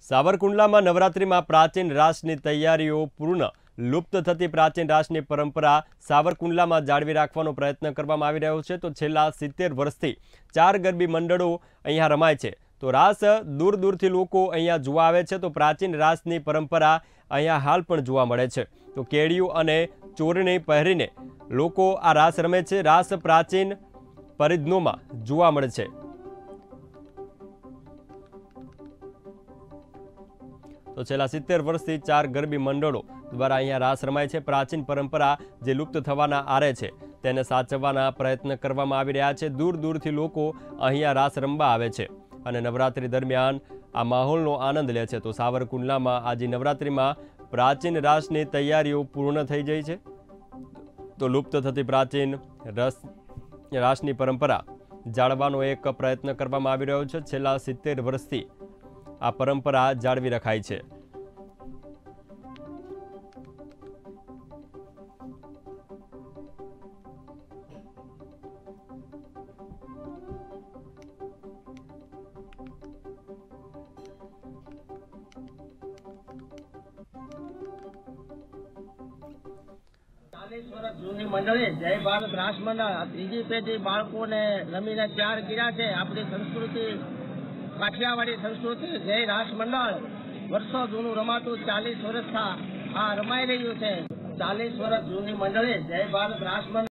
સાવરકુંડલામાં નવરાત્રિમાં પ્રાચીન રાસની તૈયારીઓ પૂર્ણ લુપ્ત થતી પ્રાચીન રાસની પરંપરા સાવરકુંડલામાં જાળવી રાખવાનો પ્રયત્ન કરવામાં આવી રહ્યો છે। તો છેલ્લા 70 વર્ષથી 4 ગરબી મંડળો અહીંયા રમાય છે। તો રાસ દૂર દૂરથી લોકો અહીંયા જોવા આવે છે। તો પ્રાચીન રાસની પરંપરા અહીંયા હાલ પણ જોવા મળે છે। તો કેડિયું અને ચોરણી પહેરીને લોકો આ રાસ રમે છે। રાસ પ્રાચીન પરિધનોમાં જોવા મળે છે। तो छेल्ला 70 वर्षथी 4 गरबी मंडळो द्वारा अहींया रास रमाय छे। प्राचीन परंपरा जे लुप्त थवाना आरे छे तेने साचववाना प्रयत्न करवामां आवी रह्या छे। दूर दूरथी लोको अहींया रास रमवा आवे छे अने नवरात्रि दरमियान आ माहोलनो आनंद ले छे। तो सावरकुंडलामां आज नवरात्रिमां प्राचीन रासनी तैयारीओ पूर्ण थई गई छे। तो लुप्त थती प्राचीन रासनी परंपरा जाळवવાનો एक प्रयत्न करवामां आवी रह्यो छे। छेल्ला 70 वर्षथी आ परंपरा जाळवी रखाई छे। जूनी मंडली जय भारत रास मंडल तीजी पेढ़ी बाळको ने रमीने तैयार कर्या छे। आपणी संस्कृति काठियावाड़ी संस्कृति जय रास मंडल वर्षो जूनू रमातुं 40 वर्ष आ रमाई रह्युं छे। 40 वर्ष जूनी मंडली जय भारत रास मंडल।